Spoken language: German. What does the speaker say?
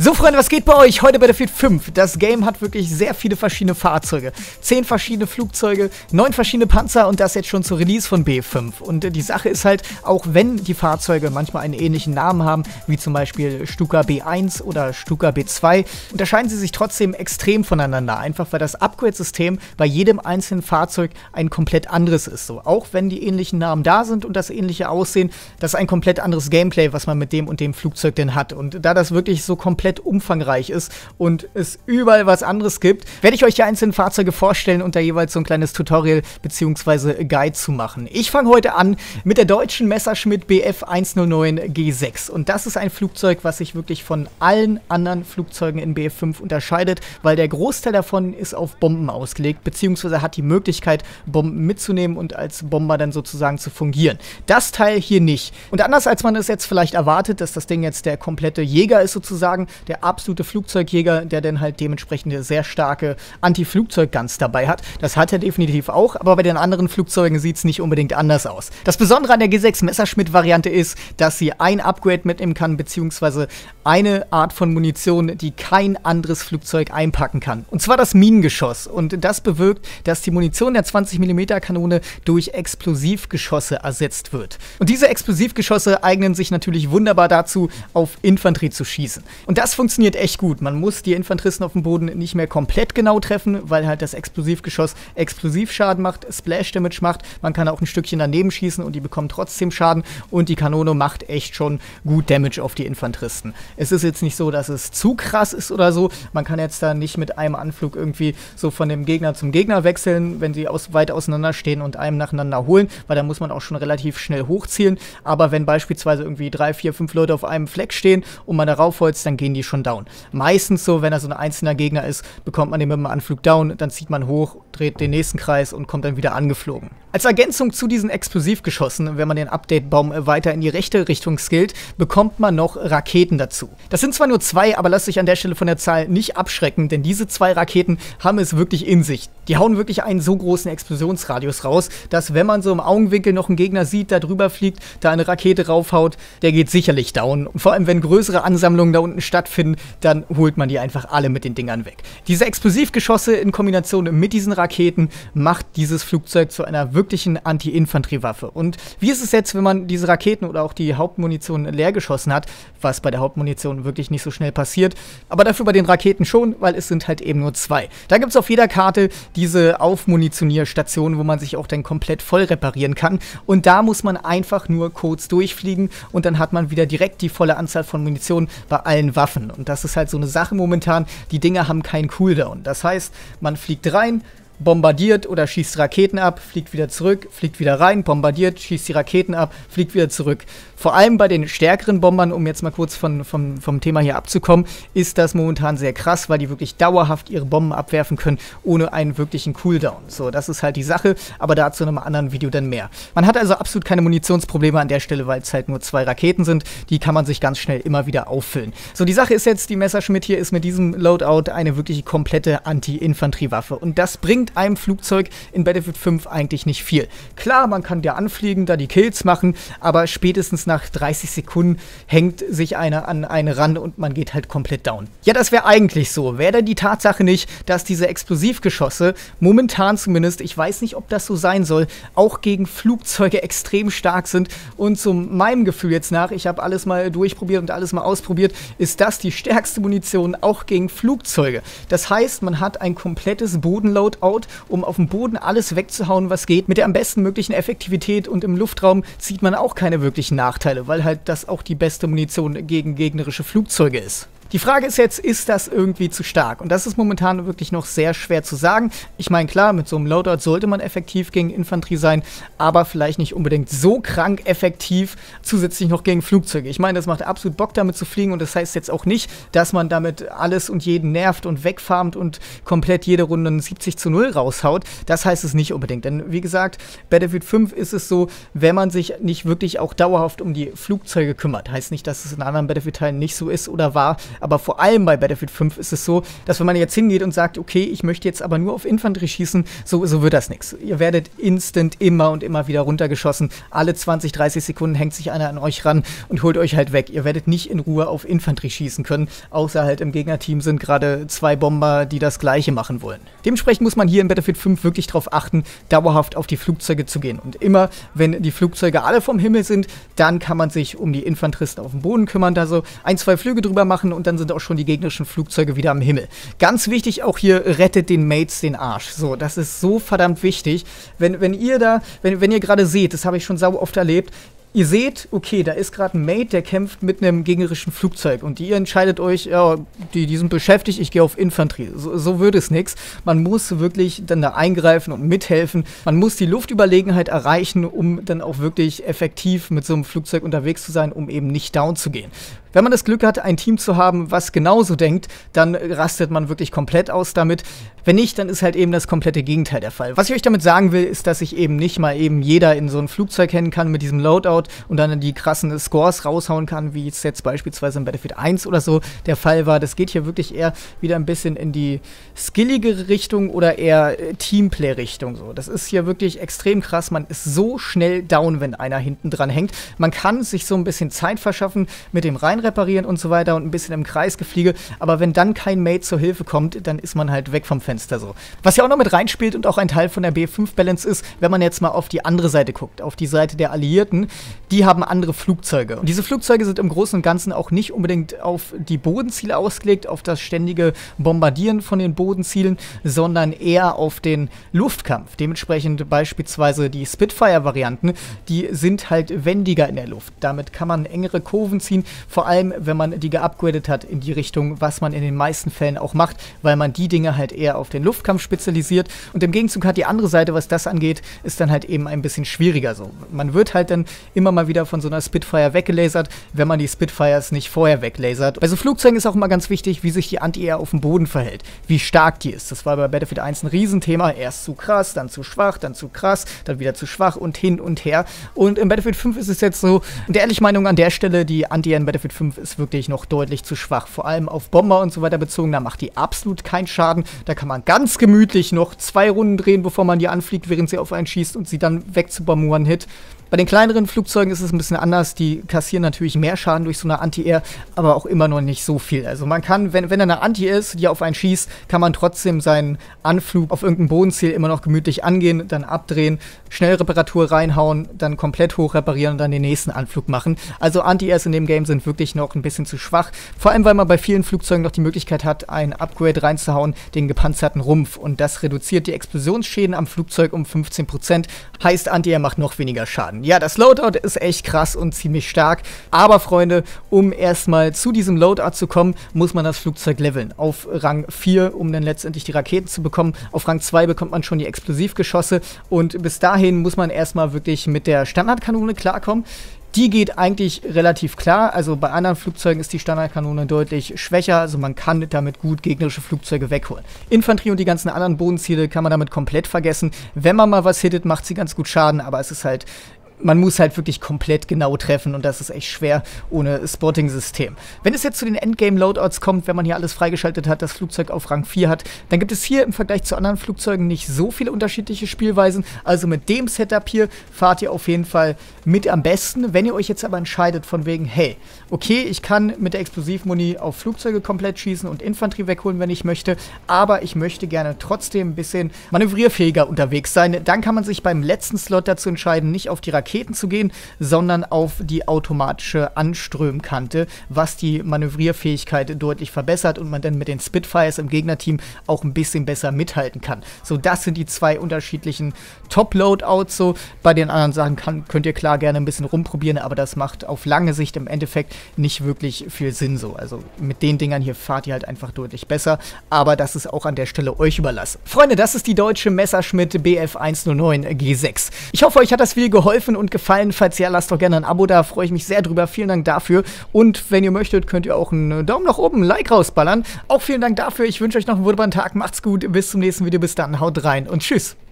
So Freunde, was geht bei euch? Heute Battlefield 5. Das Game hat wirklich sehr viele verschiedene Fahrzeuge. 10 verschiedene Flugzeuge, 9 verschiedene Panzer und das jetzt schon zur Release von BF5. Und die Sache ist halt, auch wenn die Fahrzeuge manchmal einen ähnlichen Namen haben, wie zum Beispiel Stuka B1 oder Stuka B2, unterscheiden sie sich trotzdem extrem voneinander. Einfach weil das Upgrade-System bei jedem einzelnen Fahrzeug ein komplett anderes ist. So, auch wenn die ähnlichen Namen da sind und das ähnliche Aussehen, das ist ein komplett anderes Gameplay, was man mit dem und dem Flugzeug denn hat. Und da das wirklich so komplett umfangreich ist und es überall was anderes gibt, werde ich euch die einzelnen Fahrzeuge vorstellen und da jeweils so ein kleines Tutorial bzw. Guide zu machen. Ich fange heute an mit der deutschen Messerschmitt Bf 109 G6 und das ist ein Flugzeug, was sich wirklich von allen anderen Flugzeugen in BF5 unterscheidet, weil der Großteil davon ist auf Bomben ausgelegt, beziehungsweise hat die Möglichkeit, Bomben mitzunehmen und als Bomber dann sozusagen zu fungieren. Das Teil hier nicht. Und anders als man es jetzt vielleicht erwartet, dass das Ding jetzt der komplette Jäger ist sozusagen, der absolute Flugzeugjäger, der dann halt dementsprechend eine sehr starke Anti-Flugzeug-Guns dabei hat. Das hat er definitiv auch, aber bei den anderen Flugzeugen sieht es nicht unbedingt anders aus. Das Besondere an der G6 Messerschmitt-Variante ist, dass sie ein Upgrade mitnehmen kann, beziehungsweise eine Art von Munition, die kein anderes Flugzeug einpacken kann. Und zwar das Minengeschoss. Und das bewirkt, dass die Munition der 20 mm Kanone durch Explosivgeschosse ersetzt wird. Und diese Explosivgeschosse eignen sich natürlich wunderbar dazu, auf Infanterie zu schießen. Und das funktioniert echt gut. Man muss die Infanteristen auf dem Boden nicht mehr komplett genau treffen, weil halt das Explosivgeschoss Explosivschaden macht, Splash-Damage macht. Man kann auch ein Stückchen daneben schießen und die bekommen trotzdem Schaden. Und die Kanone macht echt schon gut Damage auf die Infanteristen. Es ist jetzt nicht so, dass es zu krass ist oder so. Man kann jetzt da nicht mit einem Anflug irgendwie so von dem Gegner zum Gegner wechseln, wenn sie weit auseinander stehen und einem nacheinander holen, weil da muss man auch schon relativ schnell hochzielen. Aber wenn beispielsweise irgendwie 3, 4, 5 Leute auf einem Fleck stehen und man da raufholzt, dann gehen die schon down. Meistens so, wenn er so ein einzelner Gegner ist, bekommt man den mit dem Anflug down, dann zieht man hoch, dreht den nächsten Kreis und kommt dann wieder angeflogen. Als Ergänzung zu diesen Explosivgeschossen, wenn man den Update-Baum weiter in die rechte Richtung skillt, bekommt man noch Raketen dazu. Das sind zwar nur 2, aber lasst euch an der Stelle von der Zahl nicht abschrecken, denn diese 2 Raketen haben es wirklich in sich. Die hauen wirklich einen so großen Explosionsradius raus, dass wenn man so im Augenwinkel noch einen Gegner sieht, der drüber fliegt, da eine Rakete raufhaut, der geht sicherlich down. Und vor allem, wenn größere Ansammlungen da unten stattfinden, dann holt man die einfach alle mit den Dingern weg. Diese Explosivgeschosse in Kombination mit diesen Raketen macht dieses Flugzeug zu einer wirklichen Anti-Infanteriewaffe. Und wie ist es jetzt, wenn man diese Raketen oder auch die Hauptmunition leer geschossen hat, was bei der Hauptmunition wirklich nicht so schnell passiert, aber dafür bei den Raketen schon, weil es sind halt eben nur 2. Da gibt es auf jeder Karte diese Aufmunitionierstationen, wo man sich auch dann komplett voll reparieren kann und da muss man einfach nur kurz durchfliegen und dann hat man wieder direkt die volle Anzahl von Munition bei allen Waffen und das ist halt so eine Sache momentan, die Dinger haben keinen Cooldown. Das heißt, man fliegt rein, bombardiert oder schießt Raketen ab, fliegt wieder zurück, fliegt wieder rein, bombardiert, schießt die Raketen ab, fliegt wieder zurück. Vor allem bei den stärkeren Bombern, um jetzt mal kurz vom Thema hier abzukommen, ist das momentan sehr krass, weil die wirklich dauerhaft ihre Bomben abwerfen können, ohne einen wirklichen Cooldown. So, das ist halt die Sache, aber dazu in einem anderen Video dann mehr. Man hat also absolut keine Munitionsprobleme an der Stelle, weil es halt nur 2 Raketen sind, die kann man sich ganz schnell immer wieder auffüllen. So, die Sache ist jetzt, die Messerschmitt hier ist mit diesem Loadout eine wirklich komplette Anti-Infanteriewaffe und das bringt einem Flugzeug in Battlefield 5 eigentlich nicht viel. Klar, man kann da anfliegen, da die Kills machen, aber spätestens nach 30 Sekunden hängt sich einer an eine ran und man geht halt komplett down. Ja, das wäre eigentlich so. Wäre denn die Tatsache nicht, dass diese Explosivgeschosse momentan zumindest, ich weiß nicht, ob das so sein soll, auch gegen Flugzeuge extrem stark sind und zu meinem Gefühl jetzt nach, ich habe alles mal durchprobiert und alles mal ausprobiert, ist das die stärkste Munition auch gegen Flugzeuge. Das heißt, man hat ein komplettes Bodenloadout, um auf dem Boden alles wegzuhauen, was geht. Mit der am besten möglichen Effektivität und im Luftraum zieht man auch keine wirklichen Nachteile, weil halt das auch die beste Munition gegen gegnerische Flugzeuge ist. Die Frage ist jetzt, ist das irgendwie zu stark? Und das ist momentan wirklich noch sehr schwer zu sagen. Ich meine, klar, mit so einem Loadout sollte man effektiv gegen Infanterie sein, aber vielleicht nicht unbedingt so krank effektiv zusätzlich noch gegen Flugzeuge. Ich meine, das macht absolut Bock, damit zu fliegen und das heißt jetzt auch nicht, dass man damit alles und jeden nervt und wegfarmt und komplett jede Runde 70:0 raushaut. Das heißt es nicht unbedingt, denn wie gesagt, Battlefield 5 ist es so, wenn man sich nicht wirklich auch dauerhaft um die Flugzeuge kümmert. Heißt nicht, dass es in anderen Battlefield-Teilen nicht so ist oder war, aber vor allem bei Battlefield 5 ist es so, dass wenn man jetzt hingeht und sagt, okay, ich möchte jetzt aber nur auf Infanterie schießen, so wird das nichts. Ihr werdet instant immer und immer wieder runtergeschossen. Alle 20, 30 Sekunden hängt sich einer an euch ran und holt euch halt weg. Ihr werdet nicht in Ruhe auf Infanterie schießen können, außer halt im Gegnerteam sind gerade 2 Bomber, die das Gleiche machen wollen. Dementsprechend muss man hier in Battlefield 5 wirklich darauf achten, dauerhaft auf die Flugzeuge zu gehen. Und immer, wenn die Flugzeuge alle vom Himmel sind, dann kann man sich um die Infanteristen auf dem Boden kümmern, da so 1, 2 Flüge drüber machen und dann sind auch schon die gegnerischen Flugzeuge wieder am Himmel. Ganz wichtig auch hier, rettet den Mates den Arsch. So, das ist so verdammt wichtig. Wenn ihr gerade seht, das habe ich schon sau oft erlebt, ihr seht, okay, da ist gerade ein Mate, der kämpft mit einem gegnerischen Flugzeug und ihr entscheidet euch, ja, die sind beschäftigt, ich gehe auf Infanterie. So wird es nichts. Man muss wirklich dann da eingreifen und mithelfen. Man muss die Luftüberlegenheit erreichen, um dann auch wirklich effektiv mit so einem Flugzeug unterwegs zu sein, um eben nicht down zu gehen. Wenn man das Glück hat, ein Team zu haben, was genauso denkt, dann rastet man wirklich komplett aus damit. Wenn nicht, dann ist halt eben das komplette Gegenteil der Fall. Was ich euch damit sagen will, ist, dass sich eben nicht mal eben jeder in so ein Flugzeug hennen kann mit diesem Loadout und dann die krassen Scores raushauen kann, wie es jetzt beispielsweise in Battlefield 1 oder so der Fall war. Das geht hier wirklich eher wieder ein bisschen in die skilligere Richtung oder eher Teamplay-Richtung. So. Das ist hier wirklich extrem krass. Man ist so schnell down, wenn einer hinten dran hängt. Man kann sich so ein bisschen Zeit verschaffen mit dem reparieren und so weiter und ein bisschen im Kreisgefliege, aber wenn dann kein Mate zur Hilfe kommt, dann ist man halt weg vom Fenster so. Was ja auch noch mit reinspielt und auch ein Teil von der B5-Balance ist, wenn man jetzt mal auf die andere Seite guckt, auf die Seite der Alliierten, die haben andere Flugzeuge. Und diese Flugzeuge sind im Großen und Ganzen auch nicht unbedingt auf die Bodenziele ausgelegt, auf das ständige Bombardieren von den Bodenzielen, sondern eher auf den Luftkampf. Dementsprechend beispielsweise die Spitfire-Varianten, die sind halt wendiger in der Luft. Damit kann man engere Kurven ziehen, vor allem, wenn man die geupgradet hat in die Richtung, was man in den meisten Fällen auch macht, weil man die Dinge halt eher auf den Luftkampf spezialisiert. Und im Gegenzug hat die andere Seite, was das angeht, ist dann halt eben ein bisschen schwieriger so. Man wird halt dann immer mal wieder von so einer Spitfire weggelasert, wenn man die Spitfires nicht vorher weglasert. Bei so Flugzeugen ist auch immer ganz wichtig, wie sich die Anti-Air auf dem Boden verhält, wie stark die ist. Das war bei Battlefield 1 ein Riesenthema. Erst zu krass, dann zu schwach, dann zu krass, dann wieder zu schwach und hin und her. Und in Battlefield 5 ist es jetzt so, und der ehrlichen Meinung an der Stelle, die Anti-Air in Battlefield 5 ist wirklich noch deutlich zu schwach. Vor allem auf Bomber und so weiter bezogen, da macht die absolut keinen Schaden. Da kann man ganz gemütlich noch 2 Runden drehen, bevor man die anfliegt, während sie auf einen schießt und sie dann wegzubomben One-Hit. Bei den kleineren Flugzeugen ist es ein bisschen anders. Die kassieren natürlich mehr Schaden durch so eine Anti-Air, aber auch immer noch nicht so viel. Also man kann, wenn eine Anti-Air ist, die auf einen schießt, kann man trotzdem seinen Anflug auf irgendein Bodenziel immer noch gemütlich angehen, dann abdrehen, schnell Reparatur reinhauen, dann komplett hoch reparieren und dann den nächsten Anflug machen. Also Anti-Airs in dem Game sind wirklich noch ein bisschen zu schwach. Vor allem, weil man bei vielen Flugzeugen noch die Möglichkeit hat, ein Upgrade reinzuhauen, den gepanzerten Rumpf. Und das reduziert die Explosionsschäden am Flugzeug um 15%. Heißt, Anti-Air macht noch weniger Schaden. Ja, das Loadout ist echt krass und ziemlich stark. Aber, Freunde, um erstmal zu diesem Loadout zu kommen, muss man das Flugzeug leveln. Auf Rang 4, um dann letztendlich die Raketen zu bekommen. Auf Rang 2 bekommt man schon die Explosivgeschosse. Und bis dahin muss man erstmal wirklich mit der Standardkanone klarkommen. Die geht eigentlich relativ klar, also bei anderen Flugzeugen ist die Standardkanone deutlich schwächer, also man kann damit gut gegnerische Flugzeuge wegholen. Infanterie und die ganzen anderen Bodenziele kann man damit komplett vergessen. Wenn man mal was hittet, macht sie ganz gut Schaden, aber es ist halt, man muss halt wirklich komplett genau treffen und das ist echt schwer ohne Spotting-System. Wenn es jetzt zu den Endgame-Loadouts kommt, wenn man hier alles freigeschaltet hat, das Flugzeug auf Rang 4 hat, dann gibt es hier im Vergleich zu anderen Flugzeugen nicht so viele unterschiedliche Spielweisen. Also mit dem Setup hier fahrt ihr auf jeden Fall mit am besten. Wenn ihr euch jetzt aber entscheidet von wegen, hey, okay, ich kann mit der Explosivmuni auf Flugzeuge komplett schießen und Infanterie wegholen, wenn ich möchte, aber ich möchte gerne trotzdem ein bisschen manövrierfähiger unterwegs sein, dann kann man sich beim letzten Slot dazu entscheiden, nicht auf die Raketen zu gehen, sondern auf die automatische Anströmkante, was die Manövrierfähigkeit deutlich verbessert und man dann mit den Spitfires im Gegnerteam auch ein bisschen besser mithalten kann. So, das sind die 2 unterschiedlichen Top-Loadouts. So, bei den anderen Sachen könnt ihr klar gerne ein bisschen rumprobieren, aber das macht auf lange Sicht im Endeffekt nicht wirklich viel Sinn so. Also mit den Dingern hier fahrt ihr halt einfach deutlich besser, aber das ist auch an der Stelle euch überlassen. Freunde, das ist die deutsche Messerschmitt Bf 109 G6. Ich hoffe, euch hat das Video geholfen und gefallen. Falls ja, lasst doch gerne ein Abo da, freue ich mich sehr drüber. Vielen Dank dafür. Und wenn ihr möchtet, könnt ihr auch einen Daumen nach oben, ein Like rausballern. Auch vielen Dank dafür. Ich wünsche euch noch einen wunderbaren Tag. Macht's gut. Bis zum nächsten Video. Bis dann. Haut rein und tschüss.